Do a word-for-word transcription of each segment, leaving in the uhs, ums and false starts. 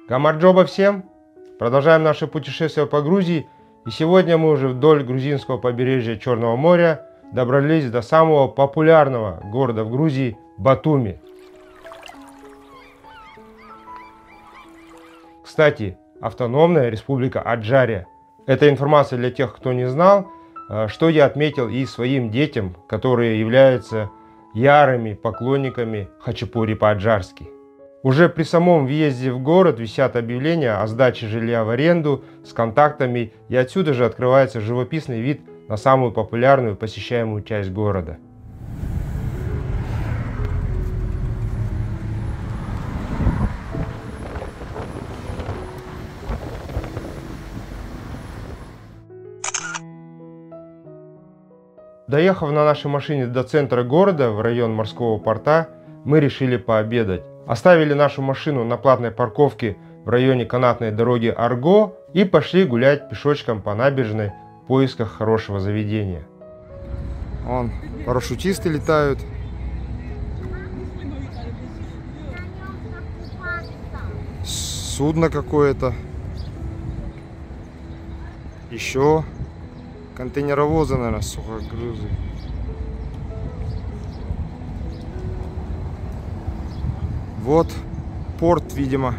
Гамарджоба всем! Продолжаем наше путешествие по Грузии, и сегодня мы уже вдоль грузинского побережья Черного моря добрались до самого популярного города в Грузии Батуми. Кстати, автономная республика Аджария. Это информация для тех, кто не знал, что я отметил и своим детям, которые являются ярыми поклонниками хачапури по-аджарски. Уже при самом въезде в город висят объявления о сдаче жилья в аренду с контактами, и отсюда же открывается живописный вид на самую популярную посещаемую часть города. Доехав на нашей машине до центра города, в район морского порта, мы решили пообедать. Оставили нашу машину на платной парковке в районе канатной дороги Арго и пошли гулять пешочком по набережной в поисках хорошего заведения. Вон, парашютисты летают. Судно какое-то. Еще контейнеровозы, наверное, сухогрузы. Вот порт, видимо.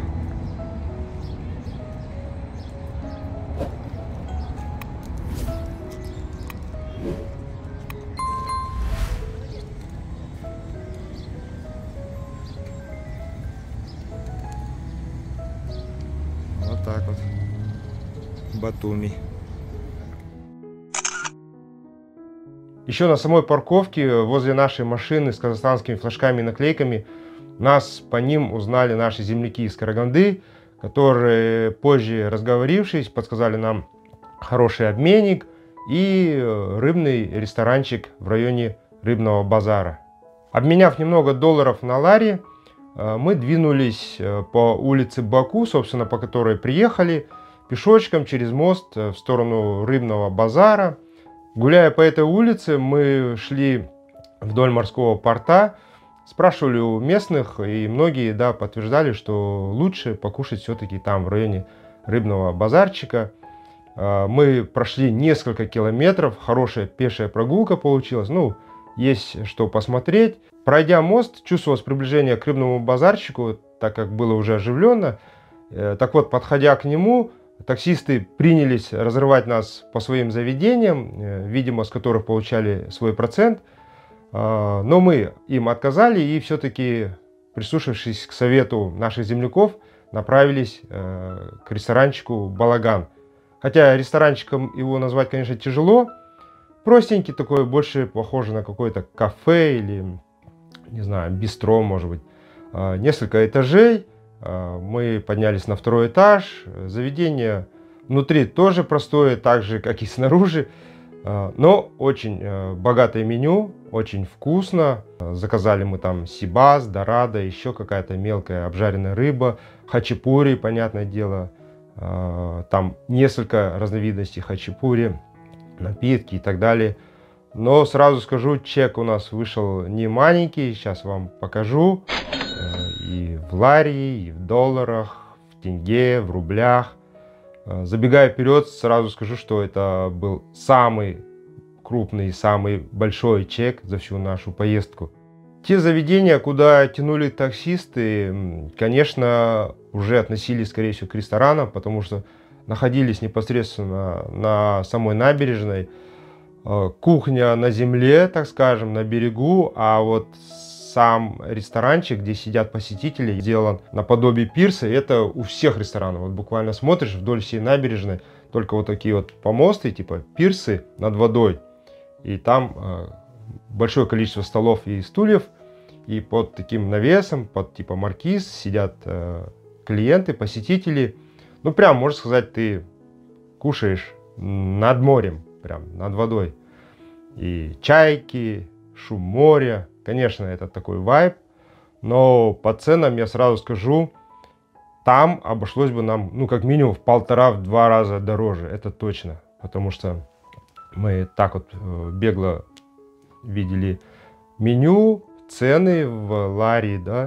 Вот так вот. Батуми. Еще на самой парковке возле нашей машины с казахстанскими флажками и наклейками нас по ним узнали наши земляки из Караганды, которые, позже разговорившись, подсказали нам хороший обменник и рыбный ресторанчик в районе рыбного базара. Обменяв немного долларов на лари, мы двинулись по улице Баку, собственно, по которой приехали, пешочком через мост в сторону рыбного базара. Гуляя по этой улице, мы шли вдоль морского порта, спрашивали у местных, и многие, да, подтверждали, что лучше покушать все-таки там, в районе рыбного базарчика. Мы прошли несколько километров, хорошая пешая прогулка получилась, ну, есть что посмотреть. Пройдя мост, чувствовалось приближение к рыбному базарчику, так как было уже оживленно. Так вот, подходя к нему, таксисты принялись разрывать нас по своим заведениям, видимо, с которых получали свой процент. Но мы им отказали и все-таки, прислушавшись к совету наших земляков, направились к ресторанчику «Балаган». Хотя ресторанчиком его назвать, конечно, тяжело. Простенький такой, больше похоже на какое-то кафе или, не знаю, бистро, может быть. Несколько этажей. Мы поднялись на второй этаж. Заведение внутри тоже простое, так же, как и снаружи. Но очень богатое меню, очень вкусно. Заказали мы там сибас, дорадо, еще какая-то мелкая обжаренная рыба, хачапури, понятное дело. Там несколько разновидностей хачапури, напитки и так далее. Но сразу скажу, чек у нас вышел не маленький, сейчас вам покажу. И в лари, и в долларах, в тенге, в рублях. Забегая вперед, сразу скажу, что это был самый крупный, самый большой чек за всю нашу поездку. Те заведения, куда тянули таксисты, конечно, уже относились, скорее всего, к ресторанам, потому что находились непосредственно на самой набережной. Кухня на земле, так скажем, на берегу, а вот сам ресторанчик, где сидят посетители, сделан наподобие пирса. Это у всех ресторанов. Вот буквально смотришь вдоль всей набережной, только вот такие вот помосты, типа пирсы над водой. И там э, большое количество столов и стульев. И под таким навесом, под типа маркиз, сидят э, клиенты, посетители. Ну, прям, можно сказать, ты кушаешь над морем, прям над водой. И чайки, шум моря. Конечно, это такой вайб, но по ценам я сразу скажу, там обошлось бы нам, ну, как минимум в полтора-два раза дороже, это точно. Потому что мы так вот бегло видели меню, цены в лари, да,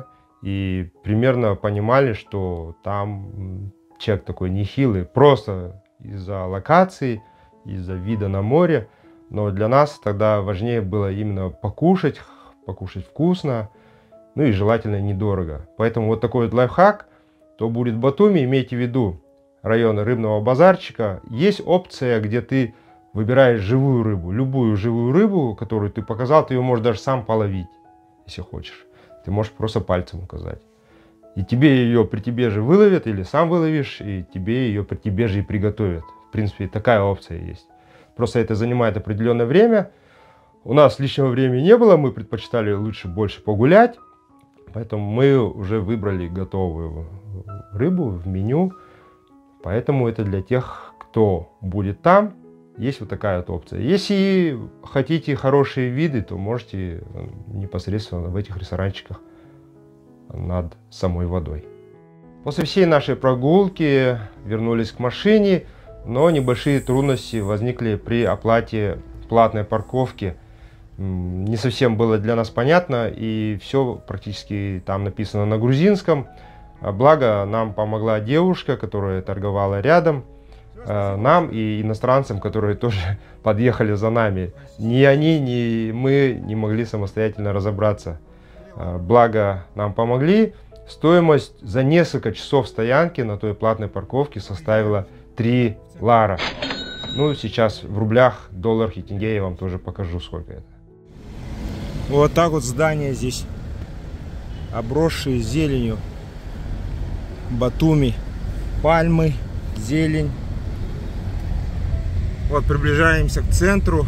И примерно понимали, что там человек такой нехилый, просто из-за локации, из-за вида на море. Но для нас тогда важнее было именно покушать, покушать вкусно, ну и желательно недорого. Поэтому вот такой вот лайфхак, то будет в Батуми, имейте в виду, район рыбного базарчика, есть опция, где ты выбираешь живую рыбу, любую живую рыбу, которую ты показал, ты ее можешь даже сам половить, если хочешь. Ты можешь просто пальцем указать. И тебе ее при тебе же выловят, или сам выловишь, и тебе ее при тебе же и приготовят. В принципе, такая опция есть. Просто это занимает определенное время. У нас лишнего времени не было, мы предпочитали лучше больше погулять. Поэтому мы уже выбрали готовую рыбу в меню. Поэтому это для тех, кто будет там, есть вот такая вот опция. Если хотите хорошие виды, то можете непосредственно в этих ресторанчиках над самой водой. После всей нашей прогулки вернулись к машине, но небольшие трудности возникли при оплате платной парковки. Не совсем было для нас понятно, и все практически там написано на грузинском. Благо нам помогла девушка, которая торговала рядом, нам и иностранцам, которые тоже подъехали за нами. Ни они, ни мы не могли самостоятельно разобраться. Благо нам помогли. Стоимость за несколько часов стоянки на той платной парковке составила три лара. Ну, сейчас в рублях, долларах и тенге я вам тоже покажу, сколько это. Вот так вот здания здесь, обросшие зеленью. Батуми, пальмы, зелень. Вот приближаемся к центру.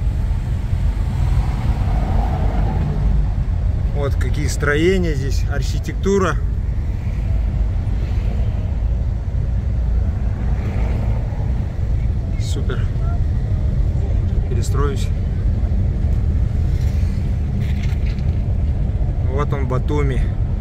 Вот какие строения здесь, архитектура. Супер. Перестроюсь. Вот он, Батуми.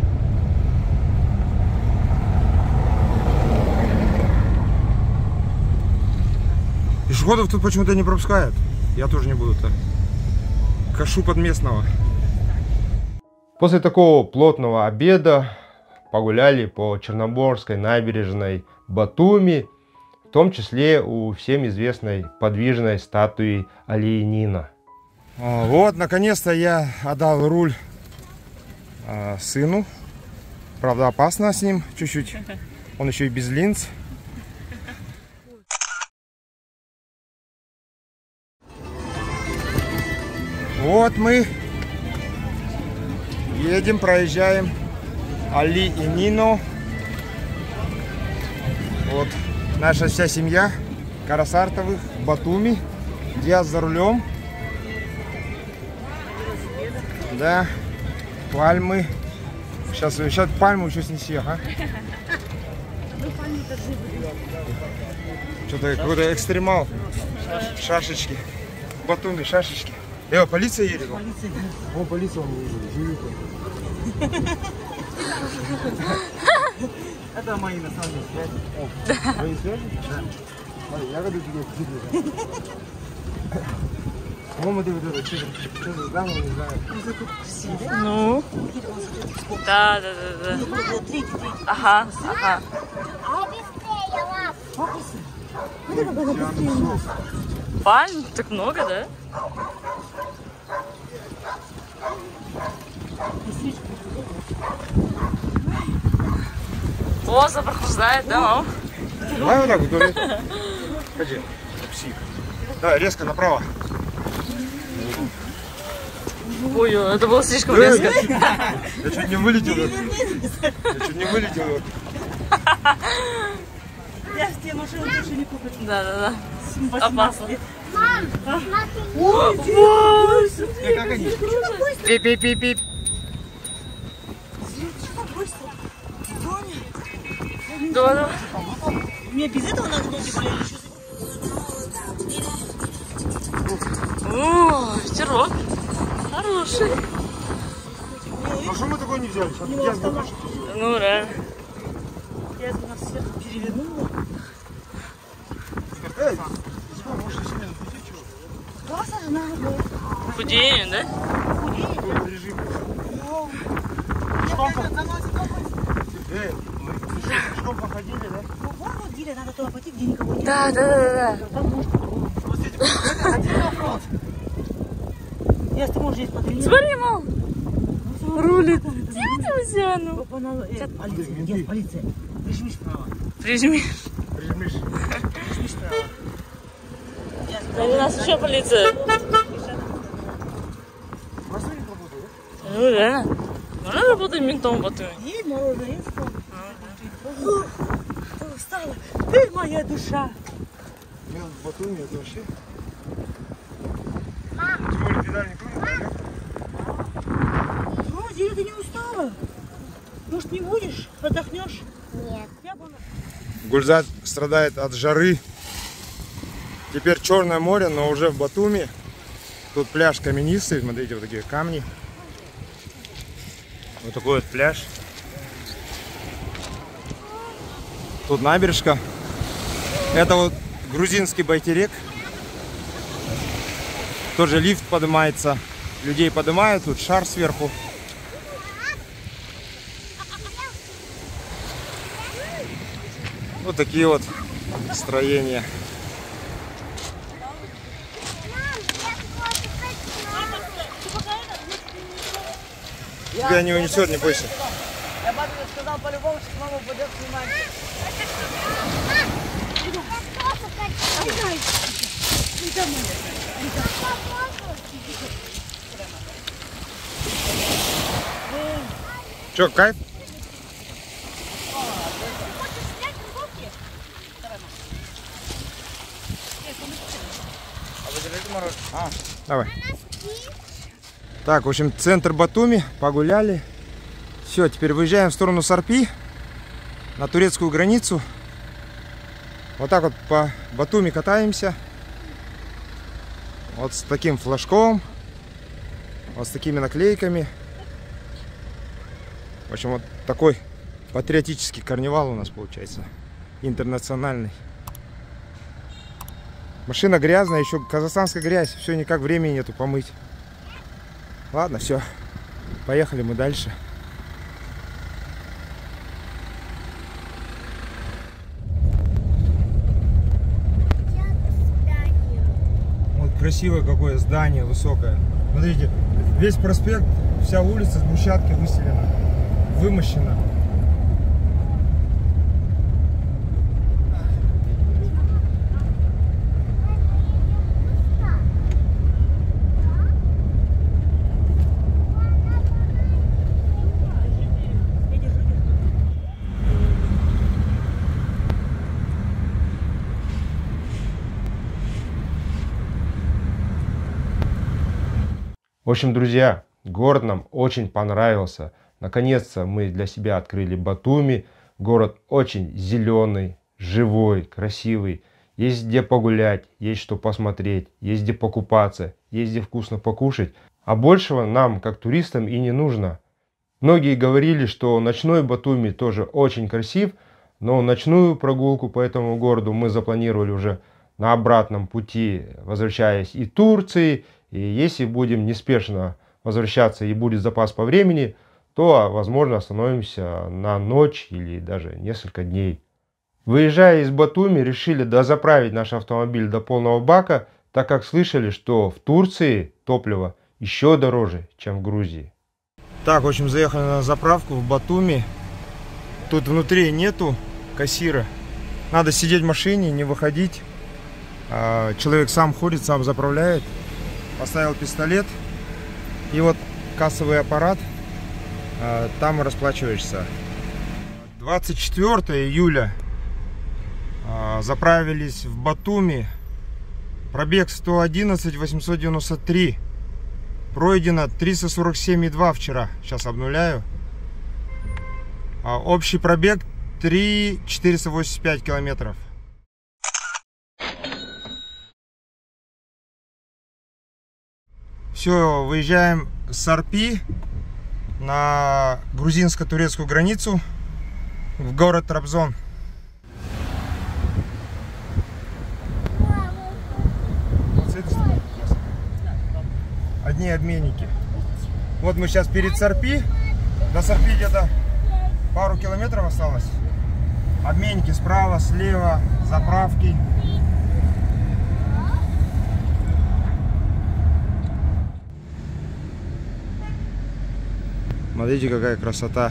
Пешеходов тут почему-то не пропускают. Я тоже не буду-то. Кашу под местного. После такого плотного обеда погуляли по Черноморской набережной Батуми, в том числе у всем известной подвижной статуи Али-Нина. Вот, наконец-то я отдал руль э, сыну. Правда, опасно с ним чуть-чуть. Он еще и без линз. Вот мы едем, проезжаем Али и Нину. Вот наша вся семья Карасартовых, Батуми. Диас за рулем. Да, пальмы. Сейчас, сейчас пальму еще снеси, ага. Что-то какой-то экстремал. Шашечки. Батуми, шашечки. Эва, полиция едет? Полиция. О, полиция он едет. Это мои на самом деле связи. Мои связи? Да. Смотри, я веду тебе. Мама, ты вот это, что за здание, не знаю. Ну? Да, да, да, да. Ага, ага. Пальм? Так много, да? О, запрохлаждает, да, мам? Давай вот так вот, говорит. Ходи, псих. Давай, резко направо. Ой, это было слишком резко. Я чуть не вылетел. Я чуть не вылетел. Я в те машины больше не куплю. Да, да, да. Опасно. Мам, смотри. Ой, смотри, как они? Пип-пип-пип-пип. Да, да. Мне без этого надо было типа еще. О, ветерок. Хороший. А что мы такое не взяли? Сейчас я Ну, реально. Я бы нас всех перевернула. Эй! Классно же надо. Худение, да? Худение. Режим. Я заносит Эй, мы пешком походили, да? Ну, вон вот Диля, надо туда пойти, где никого нет. Да, да, да, да. Там может Смотрите, это один вопрос. Если ты можешь здесь потренировать. Смотри, мам. Рулит. Дядя Ну, Узяну. полиция, нет, полиция. Прижмись вправо. Прижми. Прижмись. Прижмись вправо. Да у нас еще полиция. Машина не работает, да? Ну, реально. Можно работать ментом в Батуми? И мороженое, и что? Устала. Ты моя душа. Я в Батуми, это вообще... Тем более педаль не крутит, да? Ну, Диля, ты не устала? Может, не будешь? Отдохнешь? Нет. Я бы... Гульзат страдает от жары. Теперь Черное море, но уже в Батуми. Тут пляж каменистый, смотрите, вот такие камни. Вот такой вот пляж. Тут набережка. Это вот грузинский Байтерек. Тоже лифт поднимается. Людей поднимают, тут шар сверху. Вот такие вот строения. Тебя не унесет, не бойся. Я папе сказал по-любому, что мама пойдет снимать. Че, кайф? А, давай. Так, в общем, центр Батуми, погуляли. Все, теперь выезжаем в сторону Сарпи, на турецкую границу. Вот так вот по Батуми катаемся. Вот с таким флажком, вот с такими наклейками. В общем, вот такой патриотический карнивал у нас получается, интернациональный. Машина грязная, еще казахстанская грязь, все никак времени нету помыть. Ладно, все, поехали мы дальше. Вот красивое какое здание, высокое. Смотрите, весь проспект, вся улица с брусчатки выселена, вымощена. В общем, друзья, город нам очень понравился. Наконец-то мы для себя открыли Батуми. Город очень зеленый, живой, красивый. Есть где погулять, есть что посмотреть, есть где покупаться, есть где вкусно покушать. А большего нам, как туристам, и не нужно. Многие говорили, что ночной Батуми тоже очень красив, но ночную прогулку по этому городу мы запланировали уже на обратном пути, возвращаясь из Турции. И если будем неспешно возвращаться и будет запас по времени, то, возможно, остановимся на ночь или даже несколько дней. Выезжая из Батуми, решили дозаправить наш автомобиль до полного бака, так как слышали, что в Турции топливо еще дороже, чем в Грузии. Так, в общем, заехали на заправку в Батуми. Тут внутри нету кассира. Надо сидеть в машине, не выходить. Человек сам ходит, сам заправляет. Поставил пистолет. И вот кассовый аппарат. Там расплачиваешься. двадцать четвёртого июля. Заправились в Батуми. Пробег сто одиннадцать восемьсот девяносто три. Пройдено триста сорок семь и два вчера. Сейчас обнуляю. Общий пробег три тысячи четыреста восемьдесят пять километров. Все, выезжаем с Сарпи на грузинско-турецкую границу в город Трабзон. Вот с этой стороны. Одни обменники. Вот мы сейчас перед Сарпи. До Сарпи где-то Пару километров осталось. Обменники справа, слева, заправки. Смотрите, какая красота.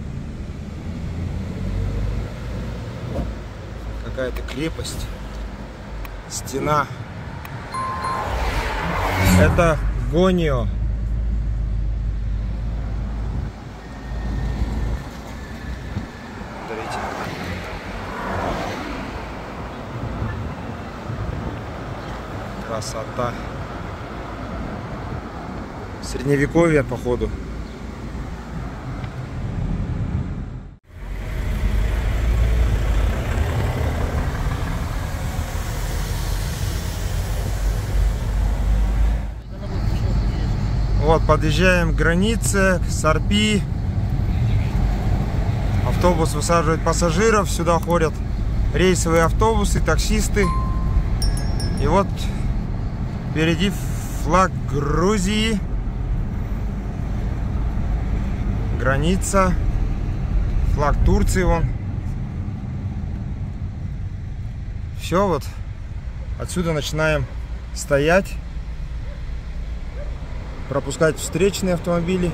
Какая-то крепость. Стена. Это Гонио. Смотрите. Красота. Средневековье, походу. Вот, подъезжаем к границе, к Сарпи. Автобус высаживает пассажиров, сюда ходят рейсовые автобусы, таксисты. И вот впереди флаг Грузии. Граница. Флаг Турции вон. Все, вот отсюда начинаем стоять, пропускать встречные автомобили.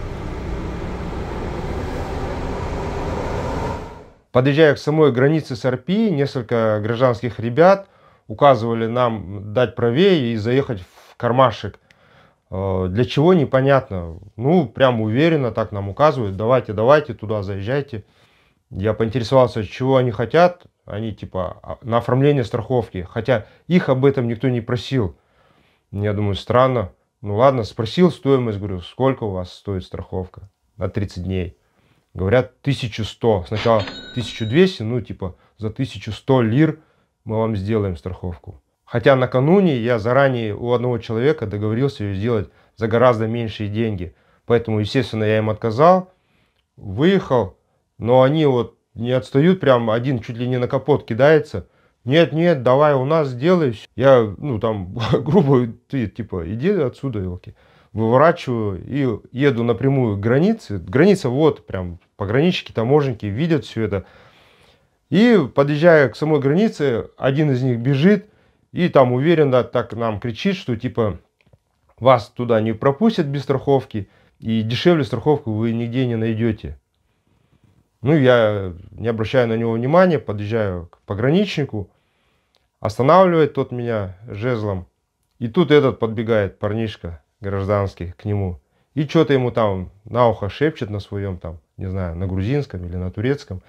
Подъезжая к самой границе Сарпи, несколько гражданских ребят указывали нам дать правее и заехать в кармашек. Для чего, непонятно. Ну, прям уверенно так нам указывают. Давайте, давайте, туда заезжайте. Я поинтересовался, чего они хотят. Они типа на оформление страховки. Хотя их об этом никто не просил. Я думаю, странно. Ну ладно, спросил стоимость, говорю, сколько у вас стоит страховка на тридцать дней. Говорят, тысяча сто. Сначала тысяча двести, ну типа за тысячу сто лир мы вам сделаем страховку. Хотя накануне я заранее у одного человека договорился ее сделать за гораздо меньшие деньги. Поэтому, естественно, я им отказал, выехал, но они вот не отстают, прям один чуть ли не на капот кидается. Нет, нет, давай у нас сделай. Я, ну там, грубо, ты типа, иди отсюда, елки. Выворачиваю и еду напрямую к границе. Граница вот, прям пограничники, таможенники видят все это. И подъезжая к самой границе, один из них бежит и там уверенно так нам кричит, что типа вас туда не пропустят без страховки и дешевле страховку вы нигде не найдете. Ну, я не обращаю на него внимания, подъезжаю к пограничнику, останавливает тот меня жезлом. И тут этот подбегает, парнишка гражданский, к нему. И что-то ему там на ухо шепчет на своем, там, не знаю, на грузинском или на турецком.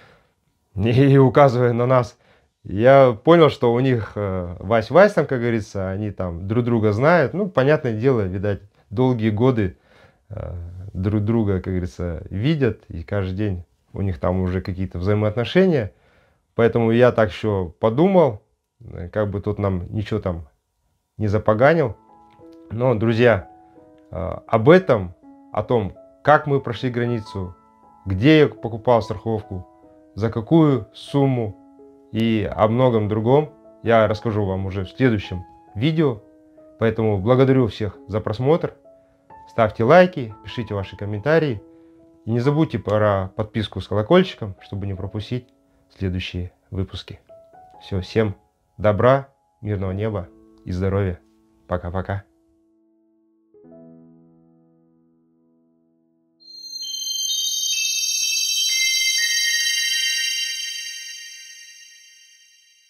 И указывая на нас. Я понял, что у них вась-вась там, как говорится, они там друг друга знают. Ну, понятное дело, видать, долгие годы друг друга, как говорится, видят. И каждый день у них там уже какие-то взаимоотношения. Поэтому я так еще подумал, как бы тут нам ничего там не запоганил. Но, друзья, об этом, о том, как мы прошли границу, где я покупал страховку, за какую сумму и о многом другом я расскажу вам уже в следующем видео. Поэтому благодарю всех за просмотр. Ставьте лайки, пишите ваши комментарии. И не забудьте про подписку с колокольчиком, чтобы не пропустить следующие выпуски. Все, всем добра, мирного неба и здоровья. Пока-пока.